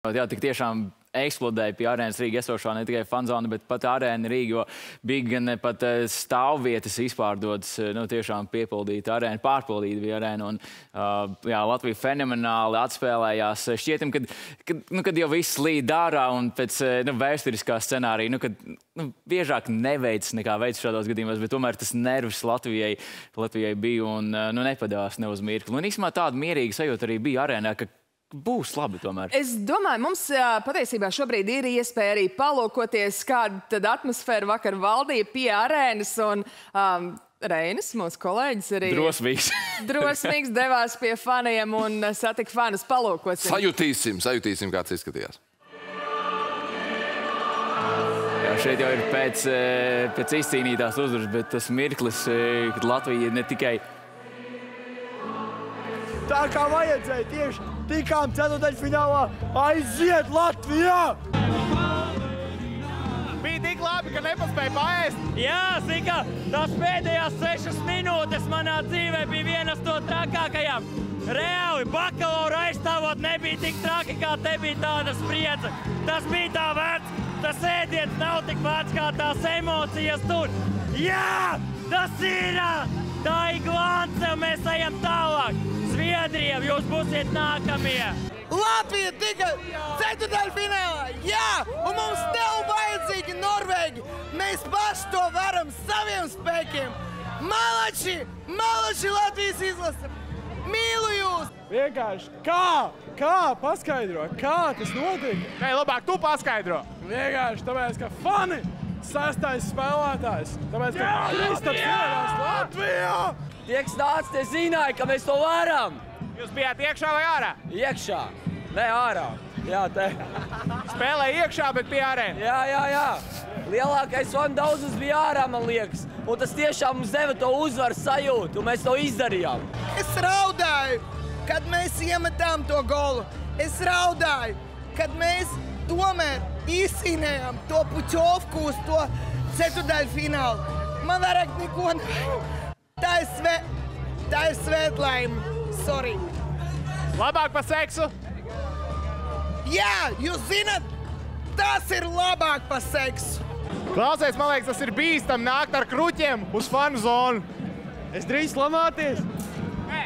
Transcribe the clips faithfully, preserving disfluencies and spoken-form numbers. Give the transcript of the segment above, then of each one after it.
Jā, tik tiešām eksplodēja pie arēnas Rīga esošā ne tikai fanzona, bet pat arēna Rīga, jo bija gan pat stāvvietas izpārdotas, nu, tiešām piepildīta arēna, pārpildīta bija arēna. Un, jā, Latvija fenomenāli atspēlējās. Šķietam, kad, kad, nu, kad jau viss līd ārā un pēc nu, vēsturiskā scenārija, nu, kad nu, biežāk neveic nekā veic šādos gadījumos, bet tomēr tas nervs Latvijai, Latvijai bija un nu, nepadās ne uz mirkli. Un īstenībā tāda mierīga sajūta arī bija arēnā, ka būs labi tomēr. Es domāju, mums jā, patiesībā šobrīd ir iespēja arī palūkoties, kāda tad atmosfēra vakar valdīja pie arēnas. Un um, Reinis, mūsu kolēģis, arī drosmīgs. drosmīgs devās pie faniem un satika fanus. Palūkosim. Sajutīsim, sajutīsim, kāds izskatījās. Jā, šeit jau ir pēc, pēc izcīnītās uzvaras, bet tas mirklis, kad Latvija ne tikai... Tā kā vajadzēja tieši tikām ceturdaļfinālā, aiziet Latvijā! Bija tik labi, ka nepaspēja paēst. Jā, Zika, tās pēdējās sešas minūtes manā dzīvē bija vienas no trakākajām. Reāli, bakalaura aizstāvot nebija tik traki, kā te bija tāda spriedze. Tas bija tā vērts, tas ēdiens nav tik vērts, kā tās emocijas tur. Jā, tas ir! Tā ir glance, un mēs ejam tālāk. Zviedrija, jūs būsiet nākamie. Latvija tika ceturdaļfinālā, jā! Un mums nav vajadzīgi Norvēģi. Mēs paši to varam saviem spēkiem. Malači, malači Latvijas izlase. Mīlu jūs! Vienkārši kā? Kā? Paskaidro, kā tas notika? Nē, labāk tu paskaidro. Vienkārši tāpēc, ka fani! Sastais spēlētājs. Tāpēc, ka Kristaps ieradās Latvijā! Tie, kas nāca, tie zināja, ka mēs to varam. Jūs bijāt iekšā vai ārā? Iekšā. Ne ārā. Jā, te. Spēlēja iekšā, bet pie arēna. Jā, jā, jā. Lielākais fanu daudzums bija ārā, man liekas. Un tas tiešām mums deva to uzvaru sajūtu, un mēs to izdarījām. Es raudāju, kad mēs iemetām to golu. Es raudāju, kad mēs tomēr izcīnējām to Puķovku uz to ceturdaļfinālu. Man vairāk neko nevajag. Tā ir sve... Tā ir svētlaime. Sorry. Labāk pa seksu? Jā, jūs zinat, tas ir labāk pa seksu. Klausies, man liekas, tas ir bīstam nākt ar kruķiem uz fanu zonu. Es drīz lamāties. Nē.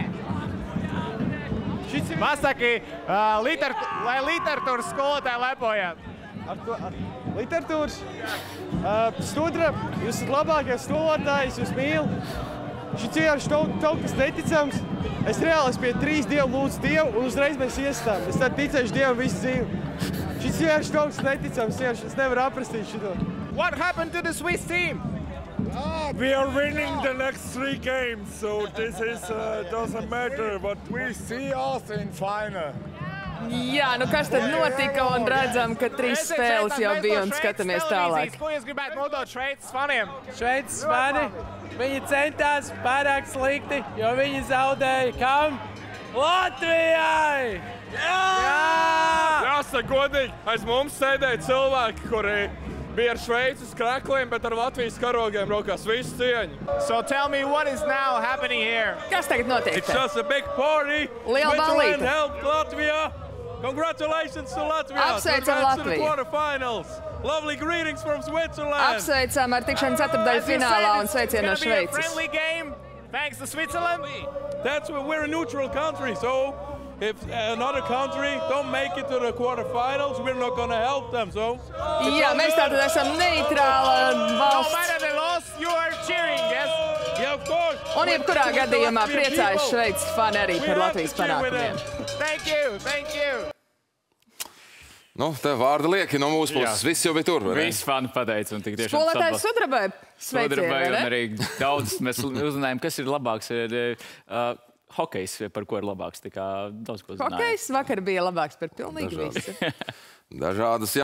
Pasaki, uh, literat lai literatūras skolotāji lepojāt. Ar to ar literatūras? Uh, Studra, jūs esat labākie skolotāji, es jūs mīlu. Šis vienkārši kaut, kaut kas neticams. Es reāli es pie trīs dievu lūdzu Dievu, un uzreiz mēs iestām. Es tad ticēšu Dievu visu dzīvi. Šis vienkārši kaut kas neticams, vienkārši es nevaru aprastīt šito. What happened to the Swiss team? Ah, we are winning the next three games, so this is uh, doesn't matter. But we see us in final. Jā, nu kas tad notika un redzam, ka trīs spēles jau bija un skatāmies tālāk. Ko jūs gribētu nodot Šveices faniem? Šveices fani, viņi centās pārāk slikti, jo viņi zaudēja kam? Latvijai! Jā! Jāsaka godīgi, aiz mums sēdēja cilvēki, kuri bija ar Šveices krakliem, bet ar Latvijas karogiem rokās visu cieņu. So tell me what is now happening here? Kas tagad notiek? It's just a big party. Liela ballīte. Switzerland helped Latvia. Congratulations to Latvia. Apsveicam Advance to the Latviju. quarterfinals. Lovely greetings from Switzerland. Apsveicam ar tikšanu ceturtdaļu finālā un sveicienu no Šveices. Friendly game, thanks to Switzerland. That's why we're a neutral country, so if another country don't make it to the quarterfinals, we're not going to help them, so... Jā, mēs tātad esam neitrāla No valsts. matter the loss, you are cheering, yes? Yeah, of course. Un jebkurā gadījumā priecājas Šveices fani arī par Latvijas panākumiem. Thank you, thank you. Nu, tev vārdi lieki no mūsu puses. Viss jau bija tur, vai ne? Visi fani pateica un tik tiešām Skolotājs Sudrabai sveicienu, Sudrabai vai un ne? arī daudz mēs uzzinājām, kas ir labāks. Ir, uh, hokejs, par ko ir labāks. Tā kā daudz ko zinājām. Hokejs vakar bija labāks par pilnīgi visu. Dažādas, jā.